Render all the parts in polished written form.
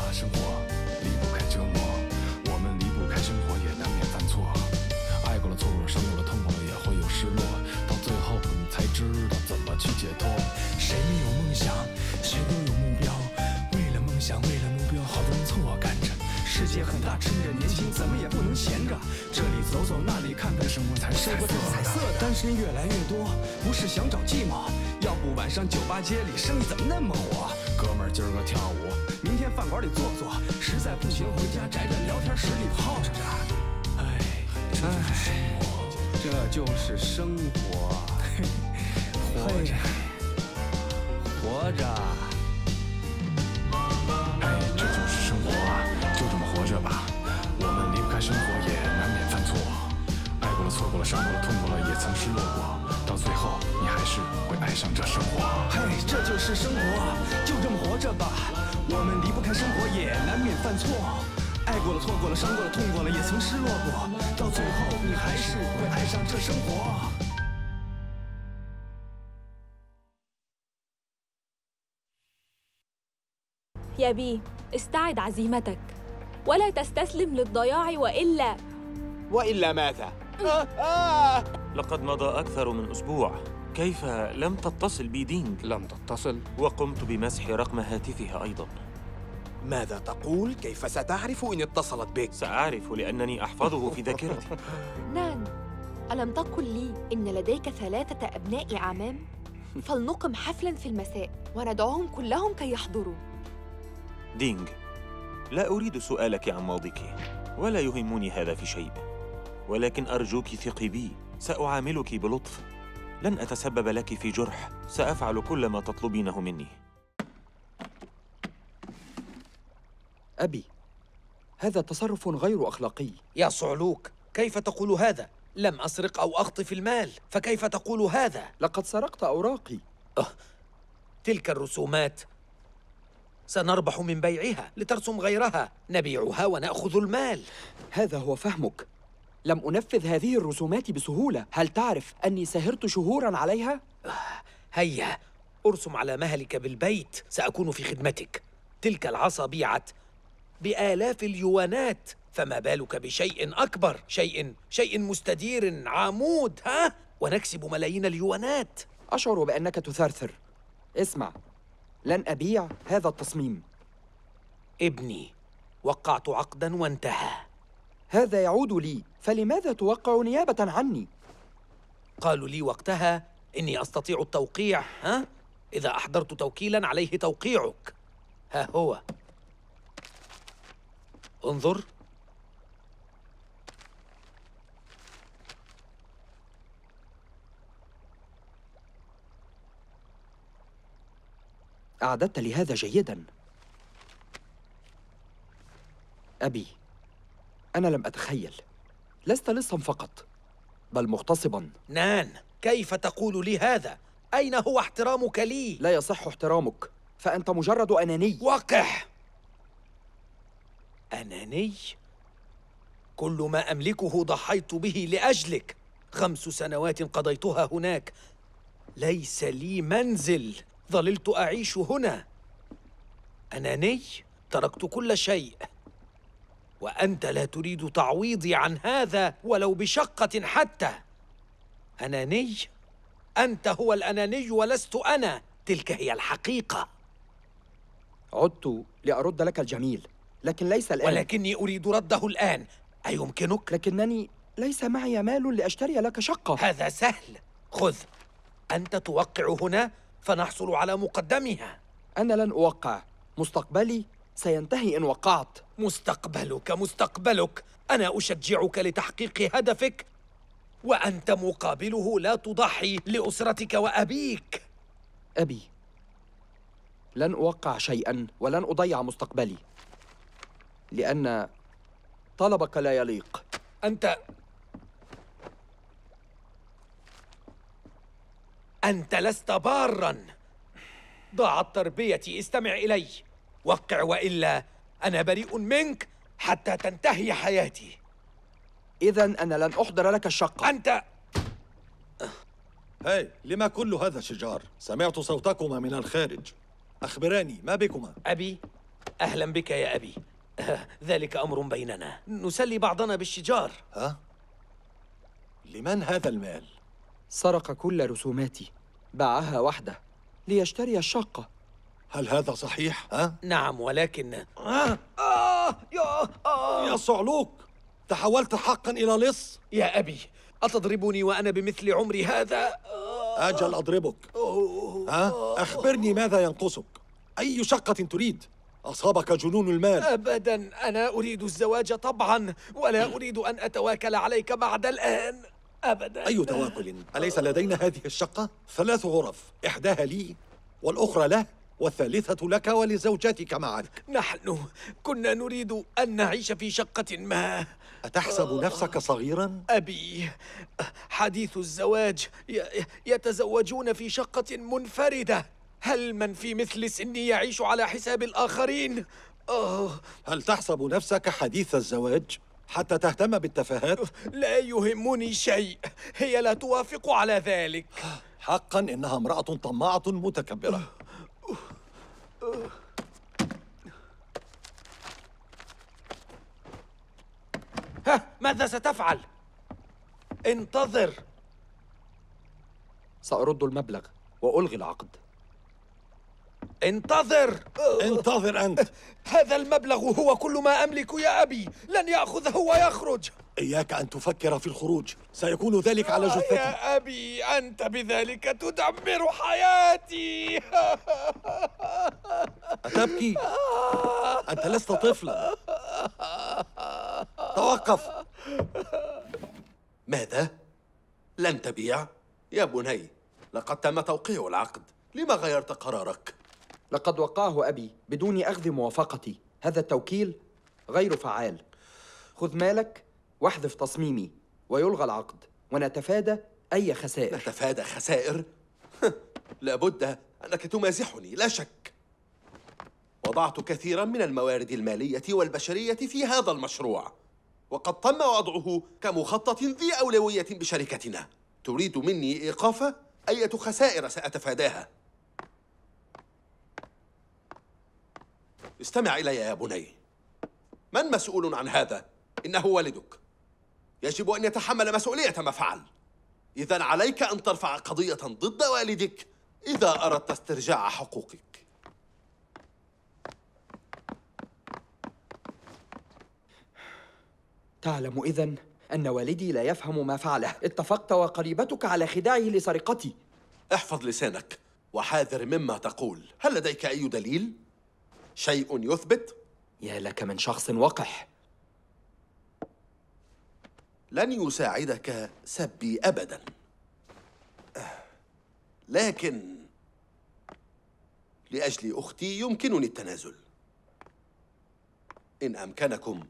生活离不开折磨，我们离不开生活，也难免犯错。爱过了，错过了，伤过了，痛过了，也会有失落。到最后，你才知道怎么去解脱。谁没有梦想？谁都有目标。为了梦想，为了目标，好多人错干着。世界很大，趁着年轻，怎么也不能闲着。这里走走，那里看看，生活才是彩色的。单身越来越多，不是想找寂寞，要不晚上酒吧街里生意怎么那么火？哥们儿今儿个跳舞，明天饭馆里坐坐，实在不行回家宅着聊天室里泡着。哎，这就是生活，活着，活着。哎，这就是生活啊，就这么活着吧。我们离不开生活，也难免犯错。爱过了，错过了，伤过了，痛过了，也曾失落过。到最后，你还是会爱上这生活。嘿，这就是生活，就这么活着吧。我们离不开生活，也难免犯错。爱过了，错过了，伤过了，痛过了，也曾失落过。到最后，你还是会爱上这生活。 يا بي استعد عزيمتك ولا تستسلم للضياع وإلا ماذا؟ لقد مضى أكثر من أسبوع. كيف لم تتصل بي دينغ؟ لم تتصل؟ وقمت بمسح رقم هاتفها أيضاً. ماذا تقول؟ كيف ستعرف إن اتصلت بك؟ سأعرف لأنني أحفظه في ذاكرتي. نان، ألم تقل لي إن لديك 3 أبناء أعمام؟ فلنقم حفلاً في المساء وندعوهم كلهم كي يحضروا. دينغ، لا أريد سؤالك عن ماضيك، ولا يهمني هذا في شيء، ولكن أرجوك ثقي بي، سأعاملك بلطف، لن أتسبب لك في جرح، سأفعل كل ما تطلبينه مني. أبي، هذا تصرف غير أخلاقي. يا صعلوك، كيف تقول هذا؟ لم أسرق أو أخطف المال، فكيف تقول هذا؟ لقد سرقت أوراقي. تلك الرسومات سنربح من بيعها لترسم غيرها، نبيعها ونأخذ المال. هذا هو فهمك. لم أنفذ هذه الرسومات بسهولة. هل تعرف أني سهرت شهوراً عليها؟ هيا أرسم على مهلك بالبيت، سأكون في خدمتك. تلك العصا بيعت بآلاف اليوانات، فما بالك بشيء أكبر، شيء مستدير، عمود، ها؟ ونكسب ملايين اليوانات. أشعر بأنك تثرثر. اسمع، لن أبيع هذا التصميم. ابني، وقعت عقداً وانتهى. هذا يعود لي، فلماذا توقع نيابة عني؟ قالوا لي وقتها إني أستطيع التوقيع، ها؟ إذا أحضرت توكيلاً عليه توقيعك. ها هو، انظر. أعددت لي هذا جيداً. أبي، أنا لم أتخيل. لست لصاً فقط، بل مغتصباً. نان، كيف تقول لي هذا؟ أين هو احترامك لي؟ لا يصح احترامك، فأنت مجرد أناني. وقح! أناني؟ كل ما أملكه ضحيت به لأجلك. 5 سنوات قضيتها هناك، ليس لي منزل، ظللت أعيش هنا. أناني؟ تركت كل شيء، وأنت لا تريد تعويضي عن هذا ولو بشقة حتى. أناني؟ أنت هو الأناني ولست أنا، تلك هي الحقيقة. عدت لأرد لك الجميل، لكن ليس الآن. ولكني أريد رده الآن، أيمكنك؟ لكنني ليس معي مال لأشتري لك شقة. هذا سهل، خذ، أنت توقع هنا فنحصل على مقدمها. أنا لن أوقع، مستقبلي سينتهي إن وقعت. مستقبلك، أنا أشجعك لتحقيق هدفك، وأنت مقابله لا تضحي لأسرتك وأبيك. أبي، لن أوقع شيئاً ولن أضيع مستقبلي، لأن طلبك لا يليق. أنت لست باراً، ضاعت تربيتي. استمع إلي، وقع وإلا أنا بريء منك حتى تنتهي حياتي. إذن أنا لن أحضر لك الشقة. أنت هاي، لما كل هذا الشجار؟ سمعت صوتكما من الخارج. أخبراني، ما بكما؟ أبي، أهلا بك يا أبي. ذلك أمر بيننا، نسلي بعضنا بالشجار. ها؟ لمن هذا المال؟ سرق كل رسوماتي، باعها وحده ليشتري الشقة. هل هذا صحيح؟ ها؟ نعم، ولكن يا صعلوك، تحولت حقا إلى لص؟ يا أبي، أتضربني وأنا بمثل عمري هذا؟ أجل أضربك. ها؟ أخبرني ماذا ينقصك؟ أي شقة تريد؟ أصابك جنون المال. أبداً، أنا أريد الزواج طبعاً، ولا أريد أن أتواكل عليك بعد الآن أبداً. أي تواكل؟ أليس لدينا هذه الشقة؟ 3 غرف، إحداها لي والأخرى له والثالثة لك ولزوجتك معك. نحن كنا نريد أن نعيش في شقة ما. أتحسب نفسك صغيراً؟ أبي، حديث الزواج يتزوجون في شقة منفردة. هل من في مثل سني يعيش على حساب الآخرين؟ هل تحسب نفسك حديث الزواج حتى تهتم بالتفاهات؟ لا يهمني شيء، هي لا توافق على ذلك. حقاً إنها امرأة طماعة متكبرة. ماذا ستفعل؟ انتظر. سأرد المبلغ وألغي العقد. انتظر. انتظر أنت. هذا المبلغ هو كل ما أملك يا أبي، لن يأخذه ويخرج. إياك أن تفكر في الخروج، سيكون ذلك على جثتي. يا أبي، أنت بذلك تدمر حياتي. أتبكي؟ أنت لست طفلا. توقف. ماذا؟ لن تبيع؟ يا بني، لقد تم توقيع العقد، لما غيرت قرارك؟ لقد وقعه أبي بدون أخذ موافقتي. هذا التوكيل غير فعال. خذ مالك واحذف تصميمي ويلغى العقد، ونتفادى أي خسائر. نتفادى خسائر؟ لابد أنك تمازحني، لا شك. وضعت كثيراً من الموارد المالية والبشرية في هذا المشروع، وقد تم وضعه كمخطط ذي أولوية بشركتنا. تريد مني إيقاف أية خسائر سأتفاداها. استمع إلي يا بني، من مسؤول عن هذا؟ إنه والدك، يجب أن يتحمل مسؤولية ما فعل. إذن عليك أن ترفع قضية ضد والدك إذا أردت استرجاع حقوقك. تعلم إذن أن والدي لا يفهم ما فعله. اتفقت وقريبتك على خداعه لسرقتي. احفظ لسانك وحاذر مما تقول. هل لديك أي دليل؟ شيء يثبت؟ يا لك من شخص وقح. لن يساعدك سبي أبداً، لكن لأجل أختي يمكنني التنازل. إن أمكنكم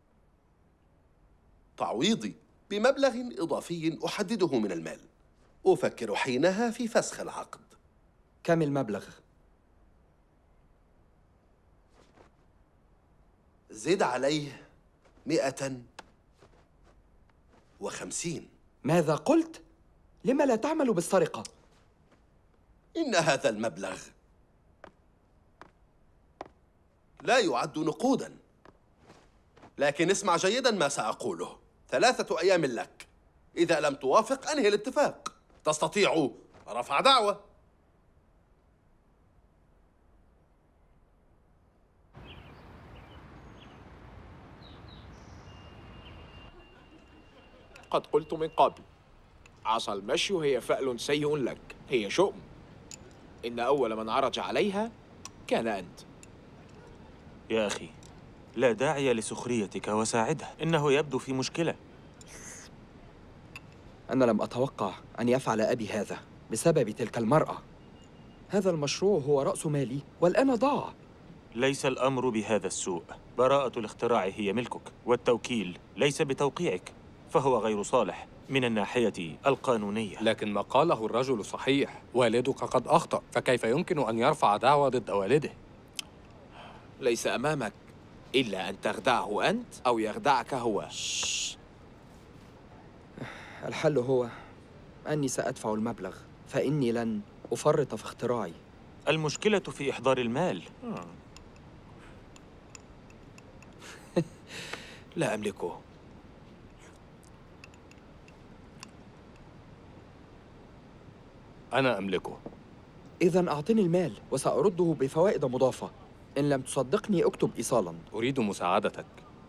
تعويضي بمبلغ إضافي أحدده من المال، أفكر حينها في فسخ العقد. كم المبلغ؟ زد عليه 150. ماذا قلت؟ لما لا تعمل بالسرقة؟ إن هذا المبلغ لا يعد نقوداً، لكن اسمع جيداً ما سأقوله. 3 أيام لك، إذا لم توافق أنهي الاتفاق. تستطيع رفع دعوى. قد قلت من قبل، عصا المشي هي فأل سيء لك، هي شؤم. إن أول من عرج عليها كان أنت. يا أخي، لا داعي لسخريتك وساعده، إنه يبدو في مشكلة. أنا لم أتوقع أن يفعل أبي هذا بسبب تلك المرأة. هذا المشروع هو رأس مالي والآن ضاع. ليس الأمر بهذا السوء. براءة الاختراع هي ملكك، والتوكيل ليس بتوقيعك، فهو غير صالح من الناحية القانونية. لكن ما قاله الرجل صحيح، والدك قد أخطأ، فكيف يمكن أن يرفع دعوى ضد والده؟ ليس أمامك إلا أن تخدعه أنت أو يخدعك هو. الحل هو أني سأدفع المبلغ، فإني لن أفرط في اختراعي. المشكلة في إحضار المال. لا أملكه. أنا أملكه. إذا أعطني المال وسأرده بفوائد مضافة. إن لم تصدقني اكتب إيصالاً. أريد مساعدتك،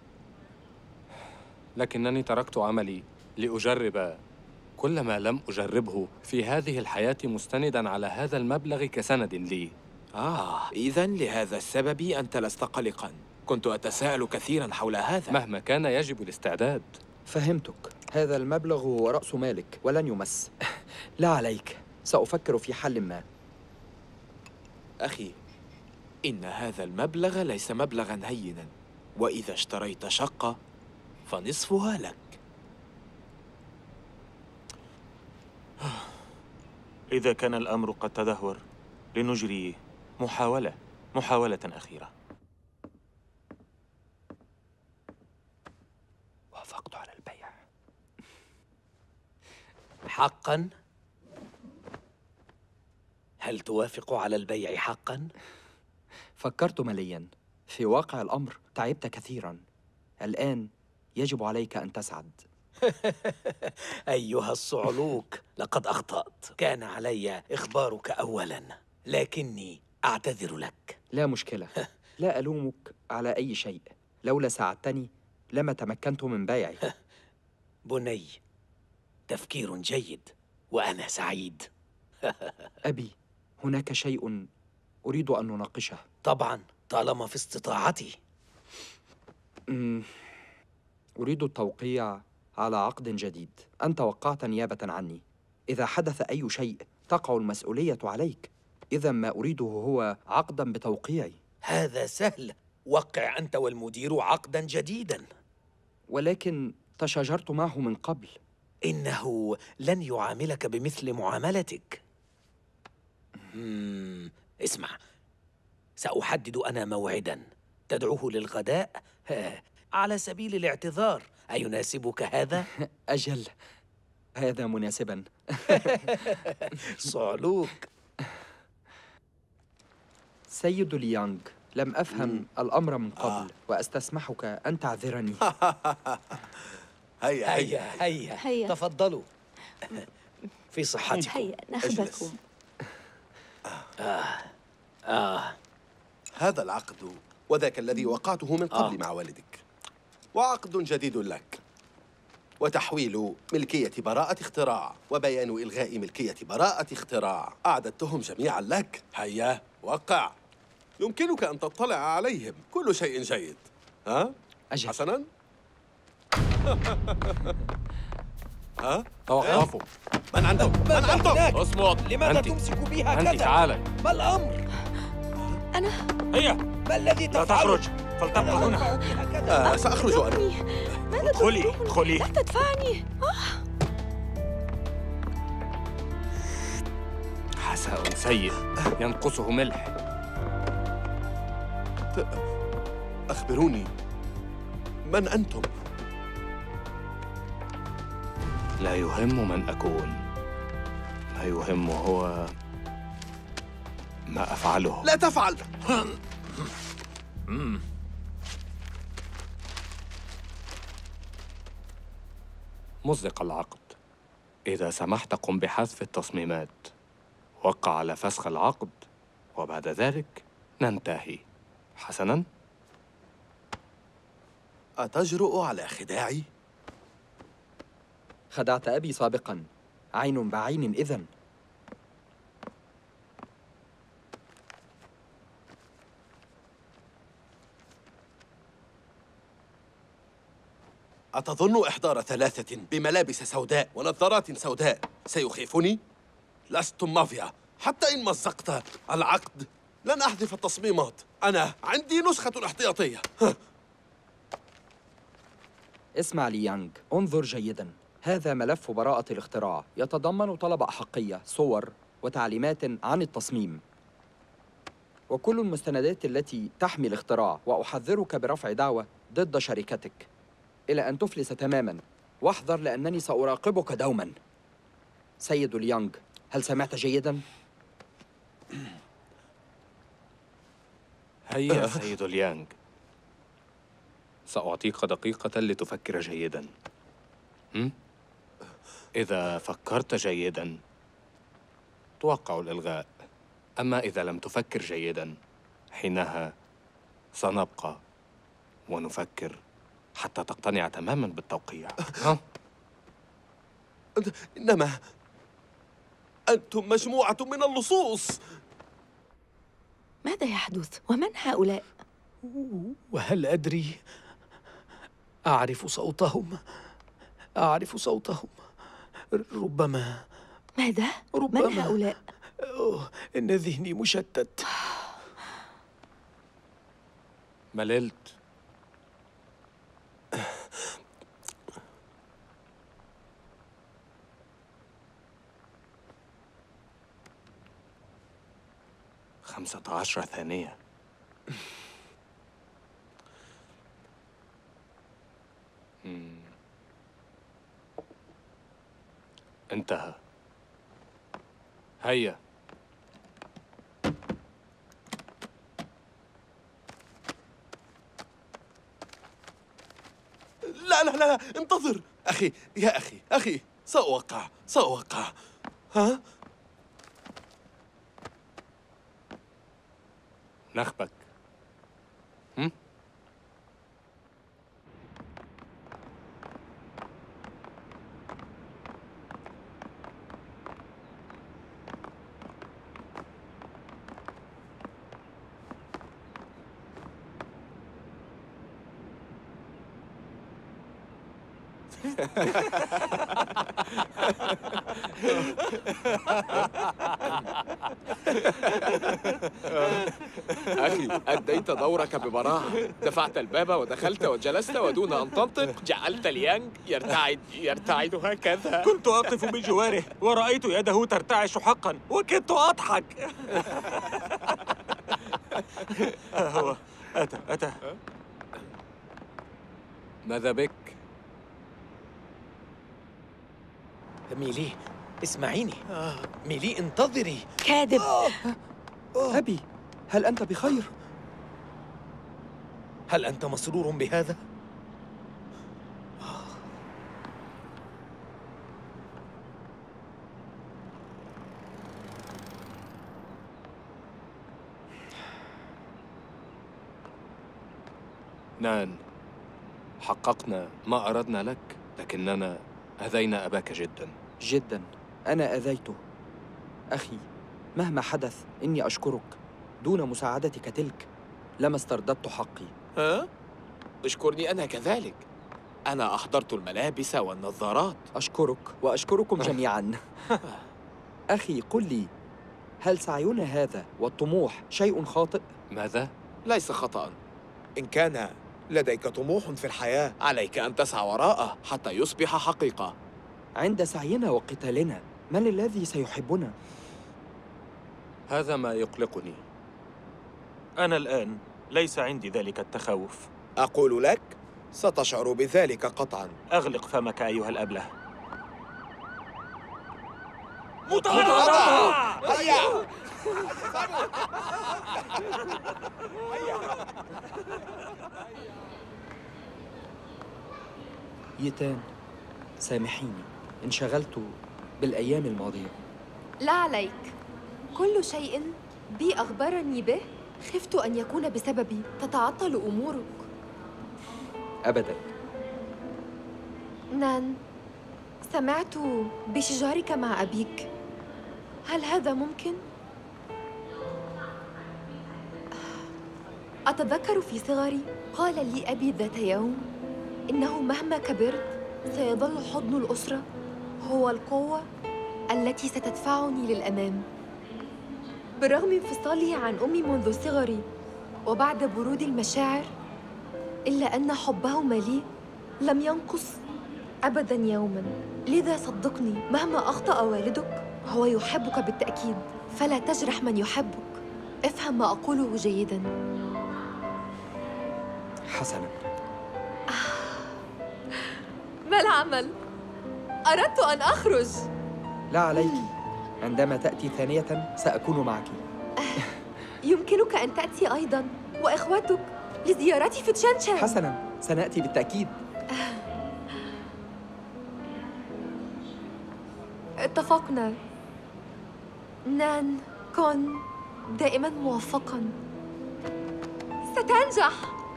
لكنني تركت عملي لأجرب كل ما لم أجربه في هذه الحياة مستنداً على هذا المبلغ كسند لي. إذا لهذا السبب أنت لست قلقاً. كنت أتساءل كثيراً حول هذا. مهما كان يجب الاستعداد. فهمتك. هذا المبلغ هو رأس مالك ولن يمس. لا عليك، سأفكر في حل ما. أخي، إن هذا المبلغ ليس مبلغاً هيناً، وإذا اشتريت شقة فنصفها لك. إذا كان الأمر قد تدهور لنجري محاولة أخيرة. وافقت على البيع. حقاً؟ هل توافق على البيع حقاً؟ فكرت ملياً. في واقع الأمر تعبت كثيراً. الآن يجب عليك أن تسعد. أيها الصعلوك، لقد أخطأت. كان علي إخبارك أولاً، لكني أعتذر لك. لا مشكلة. لا ألومك على أي شيء. لولا ساعدتني لما تمكنت من بيعي. بني، تفكير جيد وأنا سعيد. أبي، هناك شيء أريد أن نناقشه. طبعاً، طالما في استطاعتي. أريد التوقيع على عقد جديد. أنت وقعت نيابة عني. إذا حدث أي شيء تقع المسؤولية عليك. إذا ما أريده هو عقداً بتوقيعي. هذا سهل. وقع أنت والمدير عقداً جديداً. ولكن تشاجرت معه من قبل. إنه لن يعاملك بمثل معاملتك. اسمع، سأحدد أنا موعداً تدعوه للغداء على سبيل الاعتذار. أيناسبك هذا؟ أجل، هذا مناسباً. صعلوك. سيد ليانغ، لم أفهم الأمر من قبل وأستسمحك أن تعذرني. هيا تفضلوا. في صحتكم. هيا ناخذكم. هذا العقد وذاك الذي وقعته من قبل مع والدك، وعقد جديد لك، وتحويل ملكية براءة اختراع، وبيان إلغاء ملكية براءة اختراع. أعددتهم جميعا لك. هيا وقع. يمكنك أن تطلع عليهم. كل شيء جيد. ها؟ أجل. حسناً؟ ها؟ توقفوا. من عندهم؟ من عندهم؟ اصمت. لماذا تمسك بها كذا؟ أنت تعالي. ما الأمر؟ أنا هيا، ما الذي لا تفعله؟ تخرج، فلتبقى هنا. سأخرج أنا. ماذا ادخلي. لا تدفعني. حساء سيء ينقصه ملح. أخبروني، من أنتم؟ لا يهم من أكون، ما يهم هو ما أفعله. لا تفعل. مصدق العقد. إذا سمحت قم بحذف التصميمات، وقع على فسخ العقد، وبعد ذلك ننتهي. حسناً؟ أتجرؤ على خداعي؟ خدعت أبي سابقاً، عين بعين إذن. أتظن إحضار 3 بملابس سوداء ونظارات سوداء سيخيفني؟ لستم مافيا. حتى إن مزقت العقد لن أحذف التصميمات. أنا عندي نسخة احتياطية. اسمع ليانغ، انظر جيداً. هذا ملف براءة الاختراع يتضمن طلب أحقية، صور وتعليمات عن التصميم وكل المستندات التي تحمي الاختراع. وأحذرك برفع دعوى ضد شركتك إلى أن تفلس تماماً. واحذر لأنني سأراقبك دوماً. سيد ليانغ، هل سمعت جيداً؟ هيا سيد ليانغ، سأعطيك دقيقة لتفكر جيداً. إذا فكرت جيداً توقع الإلغاء، أما إذا لم تفكر جيداً حينها سنبقى ونفكر حتى تقتنع تماماً بالتوقيع. إنما أنتم مجموعة من اللصوص. ماذا يحدث؟ ومن هؤلاء؟ وهل أدري؟ أعرف صوتهم، أعرف صوتهم. ربما. ماذا؟ ربما. من هؤلاء؟ إن ذهني مشتت. مللت. خمسة 15 ثانية. انتهى. هيا. لا لا لا، انتظر أخي، يا أخي سأوقع. ها؟ نخبك. أخي، أديت دورك ببراعة. دفعت الباب ودخلت وجلست، ودون أن تنطق جعلت ليانغ يرتعد هكذا. كنت أقف بجواره ورأيت يده ترتعش حقا وكدت أضحك. هو أتى. ماذا بك؟ ميلي، اسمعيني. ميلي، انتظري. كاذب. أبي، هل أنت بخير؟ هل أنت مسرور بهذا؟ نان، حققنا ما أردنا لك، لكننا أذينا أباك جداً. جداً، أنا أذيته. أخي، مهما حدث إني أشكرك. دون مساعدتك تلك لما استرددت حقي. ها؟ اشكرني أنا كذلك. أنا أحضرت الملابس والنظارات. أشكرك وأشكركم جميعاً. أخي، قل لي، هل سعينا هذا والطموح شيء خاطئ؟ ماذا؟ ليس خطأ. إن كان لديك طموح في الحياة عليك أن تسعى وراءه حتى يصبح حقيقة. عند سعينا وقتالنا من الذي سيحبنا؟ هذا ما يقلقني. أنا الآن ليس عندي ذلك التخوف. أقول لك ستشعر بذلك قطعاً. أغلق فمك أيها الأبله. مطاردة! هيا! يتان، سامحيني، انشغلت بالأيام الماضية. لا عليك. كل شيء بي أخبرني به خفت أن يكون بسببي تتعطل أمورك. أبداً. نان، سمعت بشجارك مع أبيك. هل هذا ممكن؟ أتذكر في صغري قال لي أبي ذات يوم إنه مهما كبرت سيظل حضن الأسرة هو القوة التي ستدفعني للأمام. بالرغم من انفصاله عن أمي منذ صغري وبعد برود المشاعر، إلا أن حبهما لي لم ينقص أبداً يوماً. لذا صدقني، مهما أخطأ والدك هو يحبك بالتأكيد، فلا تجرح من يحبك. افهم ما أقوله جيداً. حسناً. ما العمل؟ أردت أن أخرج. لا عليك، عندما تأتي ثانية سأكون معك. يمكنك أن تأتي أيضاً وإخوتك لزيارتي في تشانشان. حسناً، سنأتي بالتأكيد. اتفقنا. نان، كن دائما موفقا. ستنجح.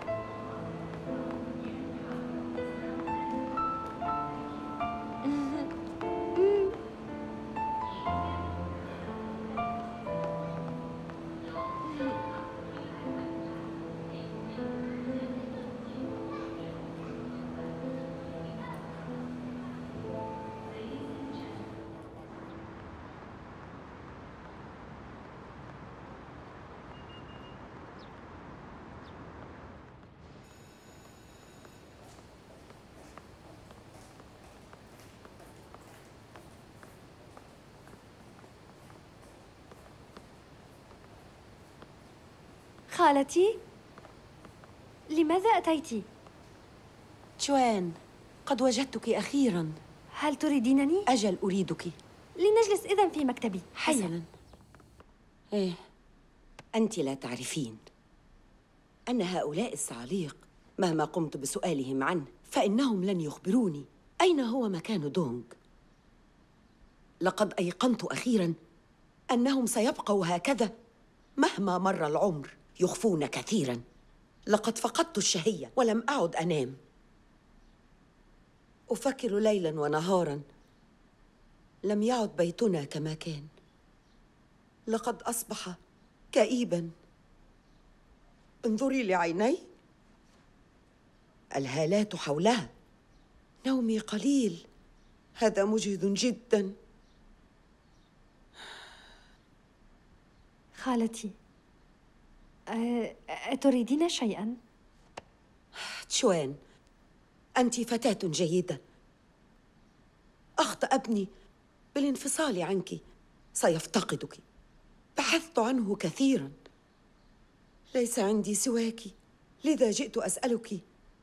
خالتي، لماذا أتيت؟ تشوان، قد وجدتك أخيراً. هل تريدينني؟ أجل، أريدك. لنجلس إذن في مكتبي. حسناً. إيه، أنت لا تعرفين أن هؤلاء الصعاليق مهما قمت بسؤالهم عنه فإنهم لن يخبروني أين هو مكان دونغ. لقد أيقنت أخيراً أنهم سيبقوا هكذا مهما مر العمر، يخفون كثيراً. لقد فقدت الشهية ولم أعد أنام. أفكر ليلاً ونهاراً. لم يعد بيتنا كما كان. لقد أصبح كئيباً. انظري لعيني، الهالات حولها. نومي قليل، هذا مجهد جداً. خالتي، أتريدين شيئاً؟ تشوان، أنت فتاة جيدة. أخطأ ابني بالانفصال عنك، سيفتقدك. بحثت عنه كثيراً، ليس عندي سواك، لذا جئت أسألك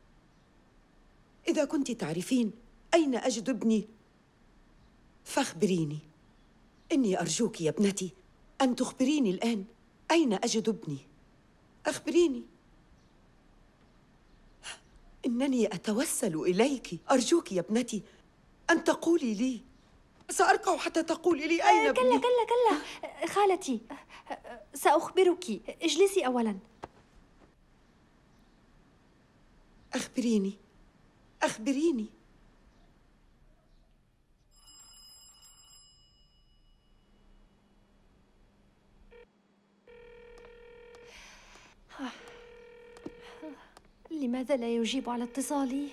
إذا كنت تعرفين أين أجد ابني فاخبريني. إني أرجوك يا ابنتي أن تخبريني الآن أين أجد ابني. أخبريني، إنني أتوسل إليك. أرجوك يا ابنتي أن تقولي لي. سأركع حتى تقولي لي أين ابني. كلا كلا كلا خالتي، سأخبرك. اجلسي أولاً. أخبريني، أخبريني. لماذا لا يجيب على اتصالي؟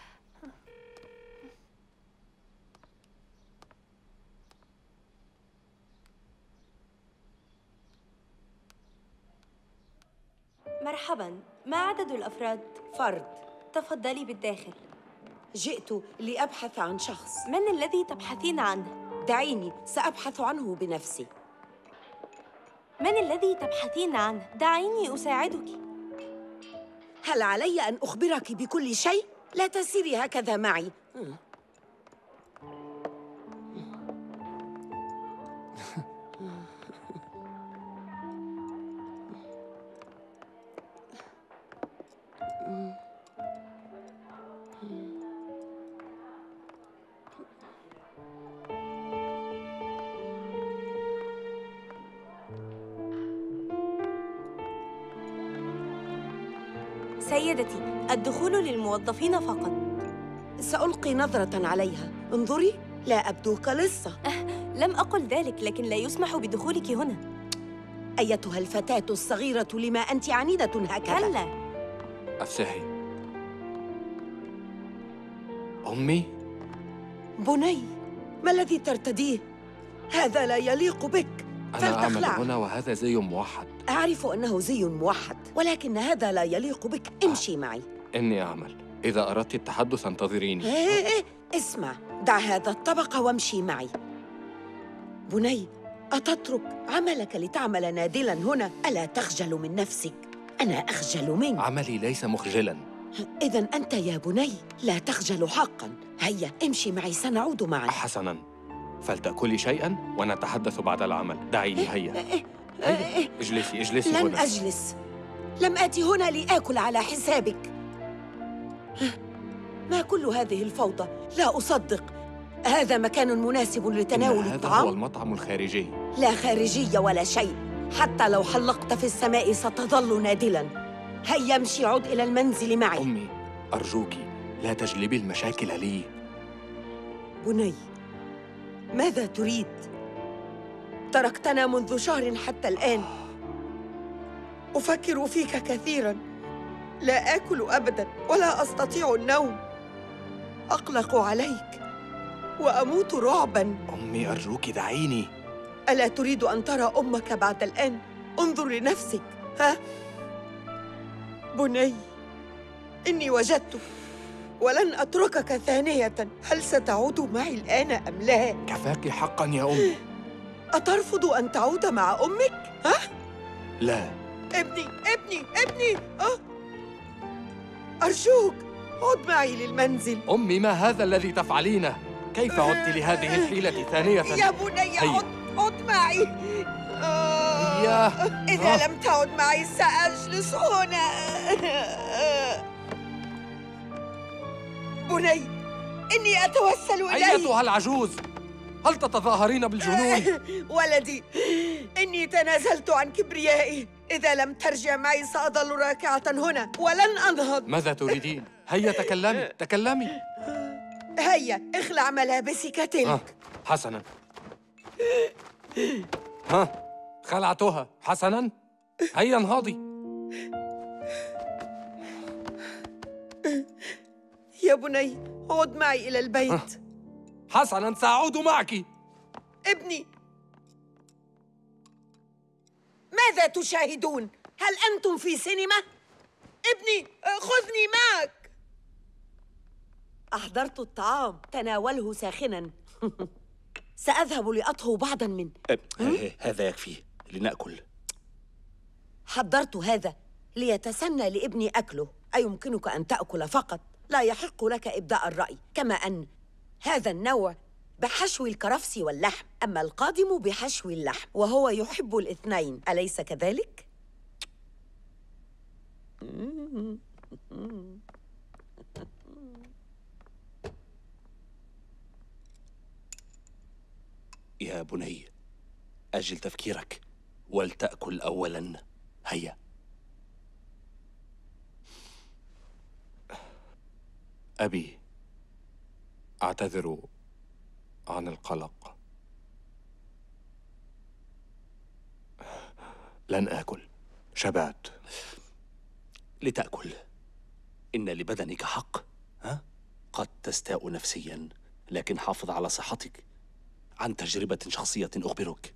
مرحباً، ما عدد الأفراد؟ فرد. تفضلي بالداخل. جئت لأبحث عن شخص. من الذي تبحثين عنه؟ دعيني، سأبحث عنه بنفسي. من الذي تبحثين عنه؟ دعيني أساعدك. هل علي أن أخبرك بكل شيء؟ لا تسيري هكذا معي. سيدتي، الدخول للموظفين فقط. سألقي نظرة عليها. انظري، لا أبدو كلصة. لم أقل ذلك، لكن لا يسمح بدخولك هنا. أيتها الفتاة الصغيرة، لما أنت عنيدة هكذا؟ كلا. أفسحي. أمي؟ بني، ما الذي ترتديه؟ هذا لا يليق بك. أنا أعمل هنا وهذا زي موحد. أعرف أنه زي موحد، ولكن هذا لا يليق بك. امشي معي. إني أعمل. إذا أردت التحدث انتظريني. اسمع، دع هذا الطبق وامشي معي. بني، أتترك عملك لتعمل نادلاً هنا؟ ألا تخجل من نفسك؟ أنا أخجل منك. عملي ليس مخجلاً. إذن أنت يا بني لا تخجل حقاً. هيا امشي معي، سنعود معا. حسناً، فلتأكلي شيئاً ونتحدث بعد العمل. دعيني. هيا هيا، اجلسي لن هنا. أجلس. لم آتي هنا لآكل على حسابك. ما كل هذه الفوضى؟ لا أصدق. هذا مكان مناسب لتناول هذا الطعام؟ هو المطعم الخارجي. لا خارجية ولا شيء. حتى لو حلقت في السماء ستظل نادلا. هيا امشي، عد إلى المنزل معي. أمي أرجوك لا تجلبي المشاكل لي. بني، ماذا تريد؟ تركتنا منذ شهر حتى الآن. أفكر فيك كثيراً. لا آكل أبداً ولا أستطيع النوم. أقلق عليك وأموت رعباً. أمي أرجوك دعيني. ألا تريد أن ترى أمك بعد الآن؟ انظر لنفسك، ها؟ بني، إني وجدتك ولن أتركك ثانية. هل ستعود معي الآن أم لا؟ كفاك حقاً يا أمي. أترفض أن تعود مع أمك؟ ها؟ لا. ابني أرجوك عد معي للمنزل. أمي، ما هذا الذي تفعلينه؟ كيف عدت لهذه الحيلة ثانية؟ يا بني عد معي. إذا لم تعد معي سأجلس هنا. بني، إني أتوسل إليك. أيتها العجوز، هل تتظاهرين بالجنون؟ ولدي، إني تنازلت عن كبريائي. إذا لم ترجع معي سأظل راكعة هنا ولن أنهض. ماذا تريدين؟ هيا تكلمي. هيا اخلع ملابسك تلك. حسناً. خلعتها. حسناً. هيا انهضي. يا بني، عد معي إلى البيت. حسناً، سأعود معك. ابني، ماذا تشاهدون؟ هل أنتم في سينما؟ ابني، خذني معك. أحضرت الطعام، تناوله ساخناً. سأذهب لأطهو بعضاً من هذا يكفي لنأكل. حضرت هذا ليتسنى لابني أكله. أيمكنك أن تأكل فقط؟ لا يحق لك إبداء الرأي. كما أن هذا النوع بحشو الكرفس واللحم، أما القادم بحشو اللحم، وهو يحب الاثنين، أليس كذلك؟ يا بني، أجل تفكيرك ولتأكل أولاً. هيا. أبي، أعتذر عن القلق. لن آكل، شبعت. لتأكل. إن لبدنك حق. قد تستاء نفسياً، لكن حافظ على صحتك. عن تجربة شخصية أخبرك.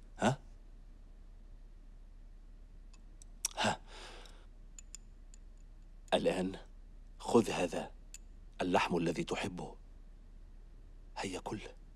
الآن خذ هذا اللحم الذي تحبه. هيا كل.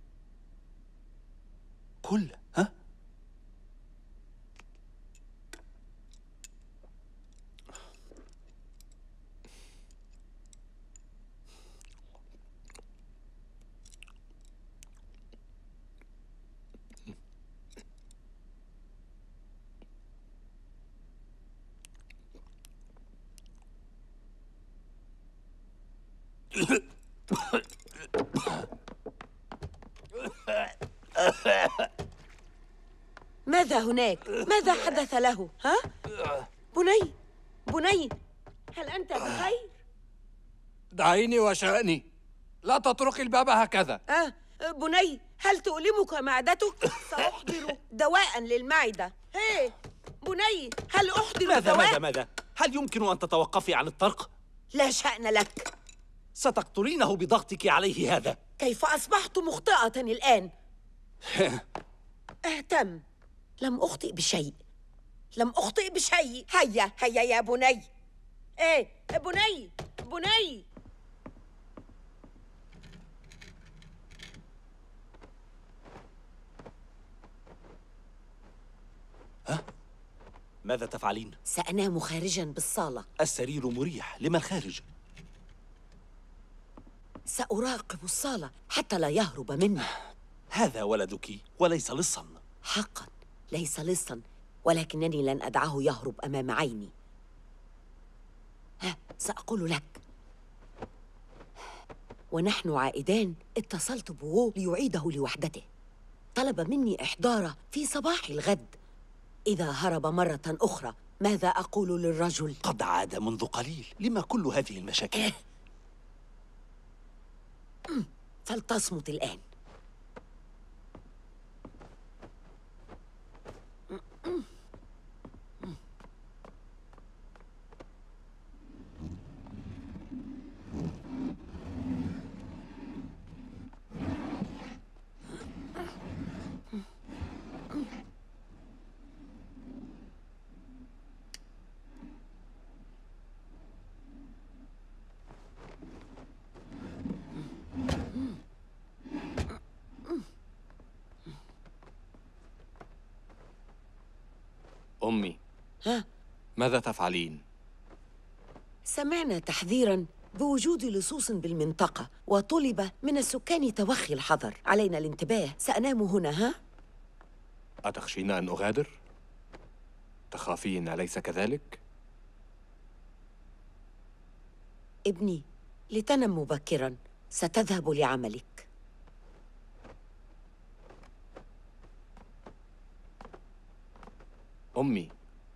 ماذا هناك؟ ماذا حدث له؟ بني، هل أنت بخير؟ دعيني وشأني، لا تطرقي الباب هكذا. بني، هل تؤلمك معدتك؟ سأحضر دواء للمعدة. بني، هل أحضر دواء؟ ماذا؟ هل يمكن أن تتوقفي عن الطرق؟ لا شأن لك. ستقتلينه بضغطك عليه هذا. كيف أصبحت مخطئة الآن؟ اهتم. لم أخطئ بشيء. هيا يا بني. بني. ماذا تفعلين؟ سأنام خارجاً بالصالة. السرير مريح، لما الخارج؟ سأراقب الصالة حتى لا يهرب مني. هذا ولدك وليس لصاً. حقاً ليس لصاً، ولكنني لن أدعه يهرب أمام عيني. سأقول لك. ونحن عائدان اتصلت بوو ليعيده لوحدته. طلب مني إحضاره في صباح الغد. إذا هرب مرة أخرى ماذا أقول للرجل؟ قد عاد منذ قليل، لما كل هذه المشاكل؟ فلتصمت الآن. أمي، ماذا تفعلين؟ سمعنا تحذيراً بوجود لصوص بالمنطقة، وطلب من السكان توخي الحذر. علينا الانتباه. سأنام هنا، ها؟ أتخشين أن أغادر؟ تخافين أليس كذلك؟ ابني، لتنم مبكراً، ستذهب لعملك. أمي،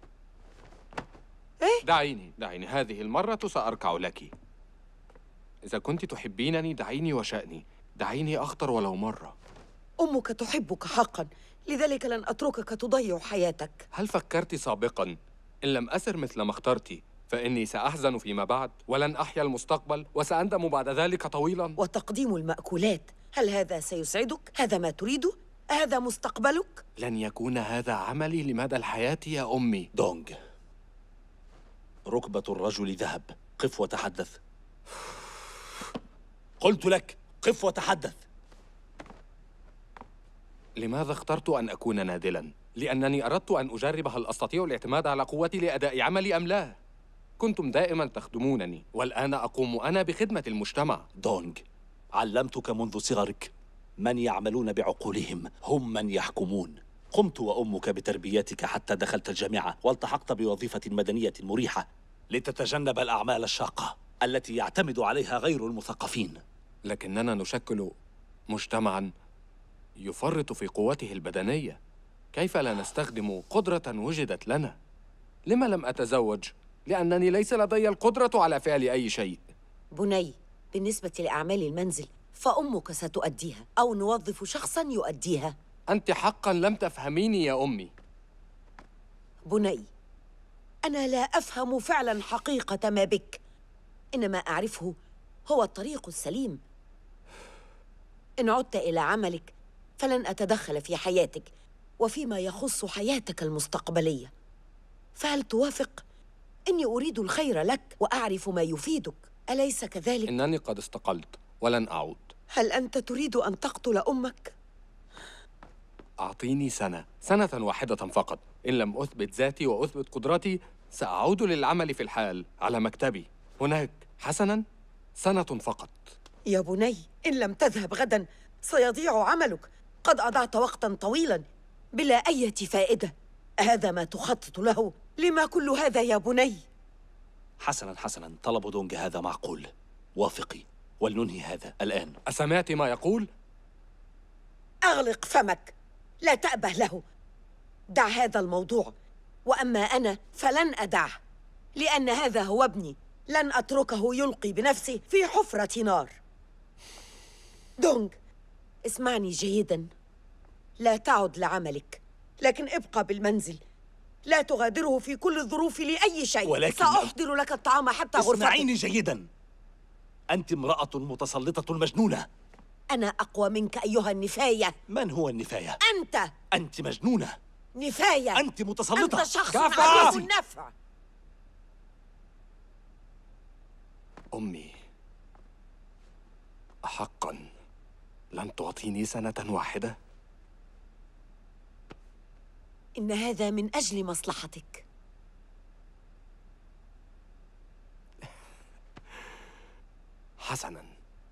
دعيني هذه المرة سأركع لك. إذا كنت تحبينني دعيني وشأني، دعيني أخطر ولو مرة. أمك تحبك حقاً، لذلك لن أتركك تضيع حياتك. هل فكرت سابقاً إن لم أسر مثل ما اخترت فإني سأحزن فيما بعد ولن أحيا المستقبل وسأندم بعد ذلك طويلاً؟ وتقديم المأكولات، هل هذا سيسعدك؟ هذا ما تريده؟ هذا مستقبلك؟ لن يكون هذا عملي لمدى الحياة يا أمي. دونغ، ركبة الرجل ذهب، قف وتحدث. قلت لك قف وتحدث. لماذا اخترت أن أكون نادلاً؟ لأنني أردت أن أجرب هل أستطيع الاعتماد على قوتي لأداء عملي أم لا. كنتم دائماً تخدمونني، والآن أقوم أنا بخدمة المجتمع. دونغ، علمتك منذ صغرك، من يعملون بعقولهم هم من يحكمون. قمت وأمك بتربيتك حتى دخلت الجامعة والتحقت بوظيفة مدنية مريحة لتتجنب الأعمال الشاقة التي يعتمد عليها غير المثقفين. لكننا نشكل مجتمعاً يفرط في قوته البدنية. كيف لا نستخدم قدرة وجدت لنا؟ لما لم أتزوج؟ لأنني ليس لدي القدرة على فعل أي شيء. بني، بالنسبة لأعمال المنزل فأمك ستؤديها، أو نوظف شخصاً يؤديها. أنت حقاً لم تفهميني يا أمي. بني، أنا لا أفهم فعلاً حقيقة ما بك، إنما أعرفه هو الطريق السليم. إن عدت إلى عملك فلن أتدخل في حياتك وفيما يخص حياتك المستقبلية. فهل توافق؟ إني أريد الخير لك وأعرف ما يفيدك، أليس كذلك؟ إنني قد استقلت ولن أعود. هل أنت تريد أن تقتل أمك؟ أعطيني سنة واحدة فقط. إن لم أثبت ذاتي وأثبت قدرتي سأعود للعمل في الحال على مكتبي هناك. حسناً، سنة فقط. يا بني، إن لم تذهب غداً سيضيع عملك. قد أضعت وقتاً طويلاً بلا أي فائدة. هذا ما تخطط له؟ لما كل هذا يا بني؟ حسناً، طلب دونغ هذا معقول. وافقي ولننهي هذا الآن. أسمعت ما يقول؟ أغلق فمك، لا تأبه له. دع هذا الموضوع، وأما أنا فلن أدعه، لأن هذا هو ابني. لن أتركه يلقي بنفسه في حفرة نار. دونغ، اسمعني جيداً. لا تعد لعملك، لكن ابقى بالمنزل. لا تغادره في كل الظروف لأي شيء. ولكن سأحضر لك الطعام حتى غرفتك. اسمعيني جيداً، أنت امرأة متسلطة مجنونة. أنا أقوى منك أيها النفاية. من هو النفاية؟ أنت مجنونة. نفاية. أنت متسلطة. أنت شخص عديم النفع. أمي، أحقاً لن تعطيني سنة واحدة؟ إن هذا من أجل مصلحتك. حسناً،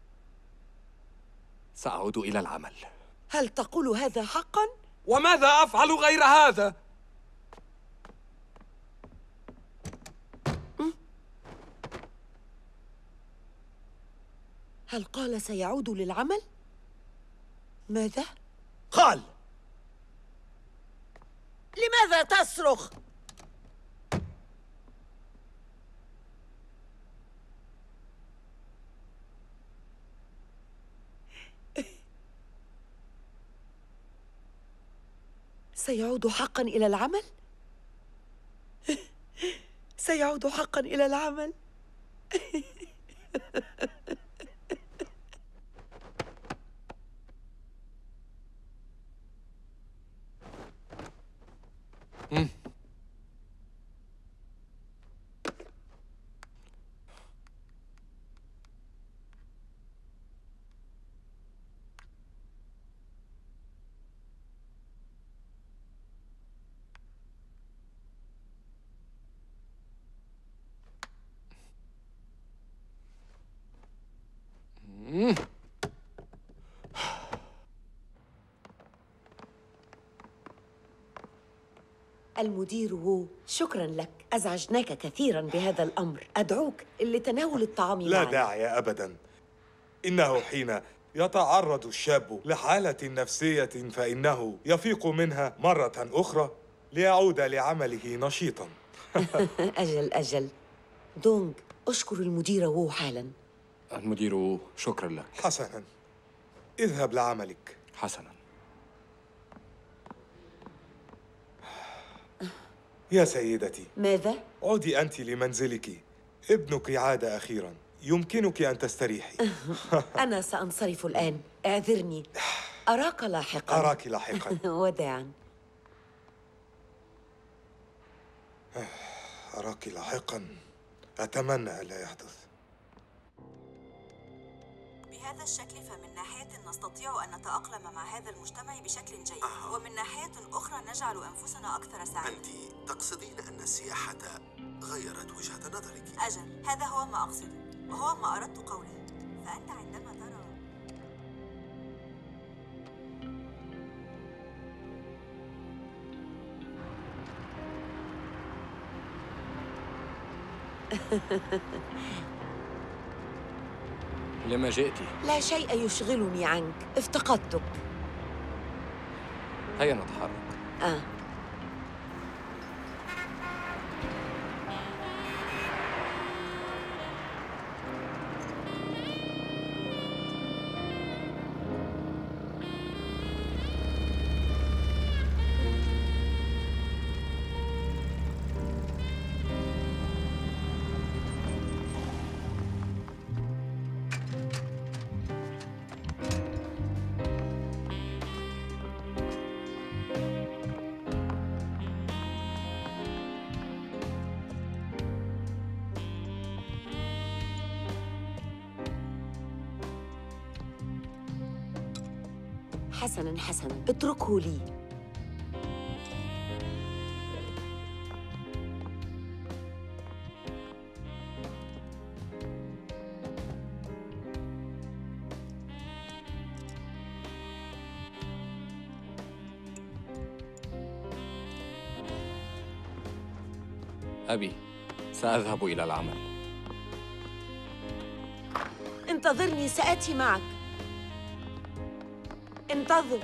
سأعود إلى العمل. هل تقول هذا حقاً؟ وماذا أفعل غير هذا؟ هل قال سيعود للعمل؟ ماذا؟ قال. لماذا تصرخ؟ سيعود حقا إلى العمل؟ سيعود حقا إلى العمل؟ المدير وو، شكراً لك. أزعجناك كثيراً بهذا الأمر. أدعوك لتناول الطعام لا معنا. داعي أبداً. إنه حين يتعرض الشاب لحالة نفسية فإنه يفيق منها مرة أخرى ليعود لعمله نشيطاً. أجل. دونغ، أشكر المدير وو حالاً. المدير وو، شكراً لك. حسناً، اذهب لعملك. حسناً. يا سيدتي. ماذا؟ عودي أنت لمنزلك. ابنك عاد أخيراً. يمكنك أن تستريحي. أنا سأنصرف الآن. اعذرني. أراك لاحقاً. أراك لاحقاً. وداعاً. أراك لاحقاً. أتمنى ألا يحدث. بهذا الشكل فمن ناحية نستطيع أن نتأقلم مع هذا المجتمع بشكل جيد، ومن ناحية أخرى نجعل أنفسنا أكثر سعادة. أنت تقصدين أن السياحة غيرت وجهة نظرك؟ أجل، هذا هو ما أقصده، وهو ما أردت قوله. فأنت عندما ترى لما جئت؟ لا شيء يشغلني عنك. افتقدتك. هيا نتحرك. حسناً، اتركه لي. أبي، سأذهب إلى العمل. انتظرني، سآتي معك. انتظر.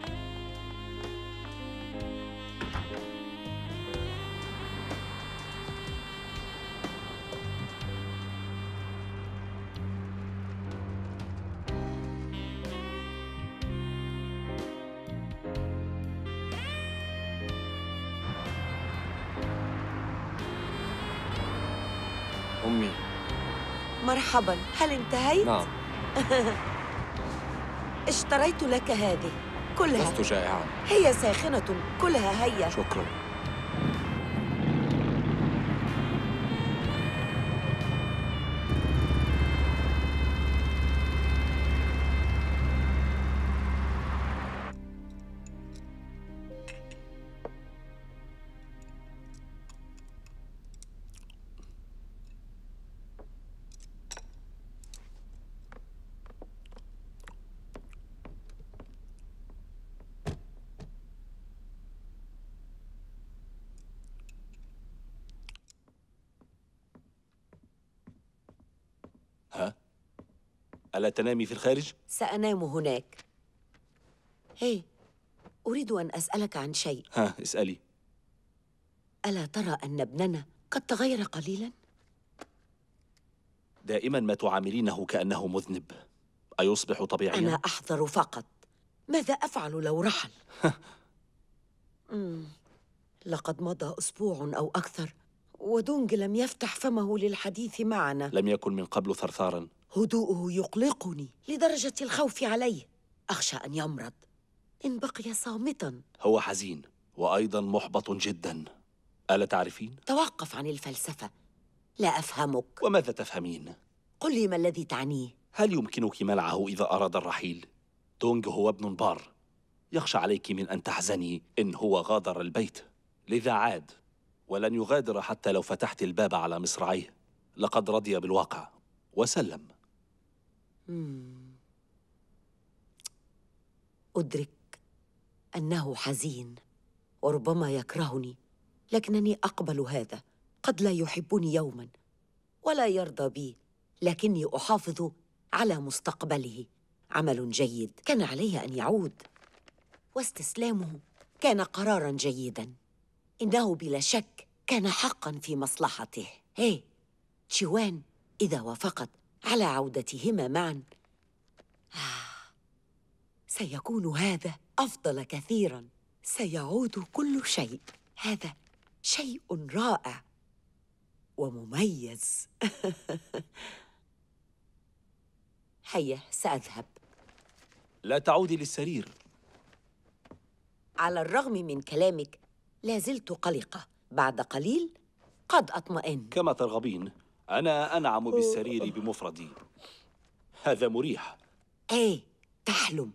أمي. مرحباً، هل انتهيت؟ نعم. اشتريت لك هذه كلها. لست جائعاً. هي ساخنة، كلها هيا. شكراً. ألا تنامي في الخارج؟ سأنام هناك. هي، أريد أن أسألك عن شيء. ها، اسألي. ألا ترى أن ابننا قد تغير قليلاً؟ دائما ما تعاملينه كأنه مذنب. أيصبح طبيعياً؟ أنا أحذر فقط. ماذا أفعل لو رحل؟ لقد مضى أسبوع أو أكثر ودونج لم يفتح فمه للحديث معنا. لم يكن من قبل ثرثاراً. هدوءه يقلقني لدرجة الخوف عليه. أخشى أن يمرض إن بقي صامتاً. هو حزين وأيضاً محبط جداً. ألا تعرفين؟ توقف عن الفلسفة، لا أفهمك. وماذا تفهمين؟ قل لي ما الذي تعنيه؟ هل يمكنك منعه إذا أراد الرحيل؟ دونج هو ابن بار، يخشى عليك من أن تحزني إن هو غادر البيت، لذا عاد ولن يغادر حتى لو فتحت الباب على مصراعيه. لقد رضي بالواقع وسلم. أدرك أنه حزين وربما يكرهني، لكنني أقبل هذا. قد لا يحبني يوماً ولا يرضى بي، لكني أحافظ على مستقبله. عمل جيد كان عليه أن يعود، واستسلامه كان قراراً جيداً. إنه بلا شك كان حقاً في مصلحته. هي تشيوان، إذا وافقت على عودتهما معاً سيكون هذا أفضل كثيراً. سيعود كل شيء. هذا شيء رائع ومميز. هيا سأذهب. لا تعودي للسرير. على الرغم من كلامك لا زلت قلقة. بعد قليل قد أطمئن. كما ترغبين. أنا أنعم بالسرير بمفردي. هذا مريح. إيه، تحلم.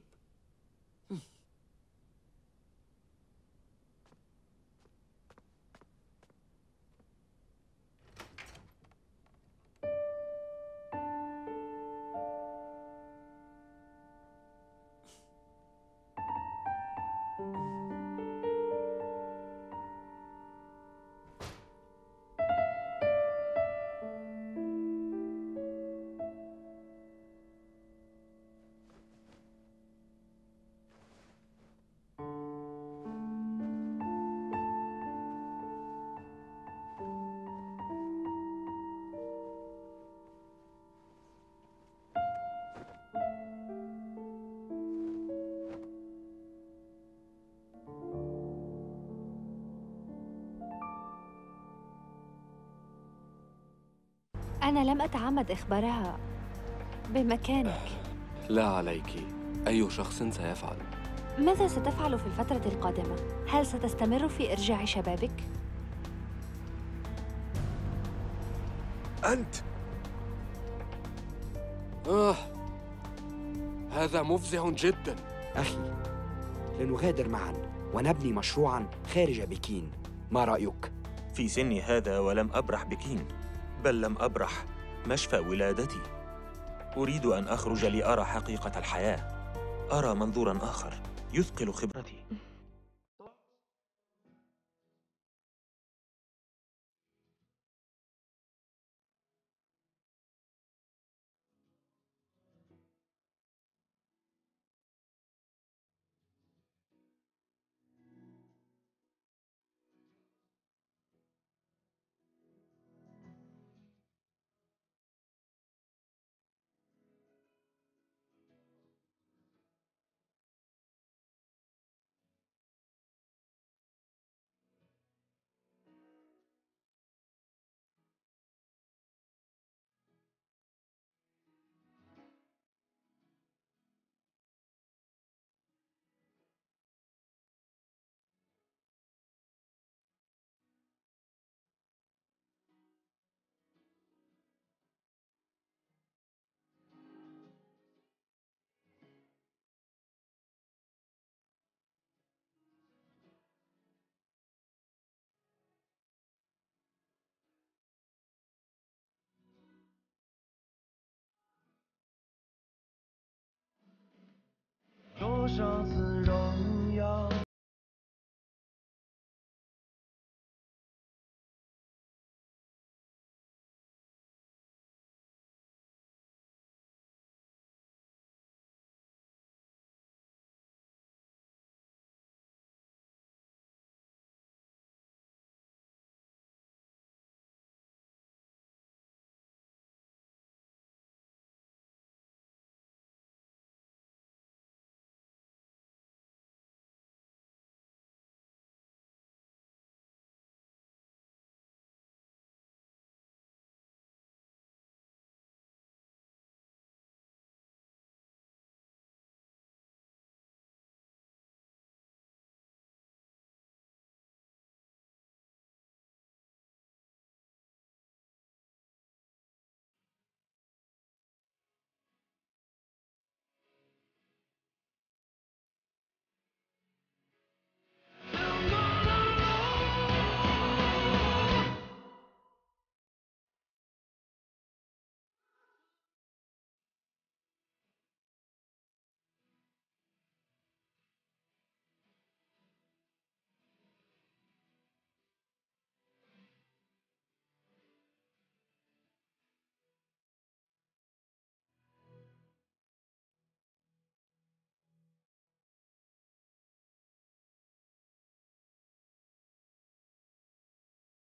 أنا لم أتعمد إخبارها بمكانك. لا عليك، أي شخص سيفعل. ماذا ستفعل في الفترة القادمة؟ هل ستستمر في إرجاع شبابك؟ أنت؟ هذا مفزع جداً. أخي، لنغادر معاً ونبني مشروعاً خارج بكين. ما رأيك؟ في سني هذا ولم أبرح بكين، بل لم أبرح مشفى ولادتي. أريد أن أخرج لأرى حقيقة الحياة، أرى منظوراً آخر يثقل خبرتي.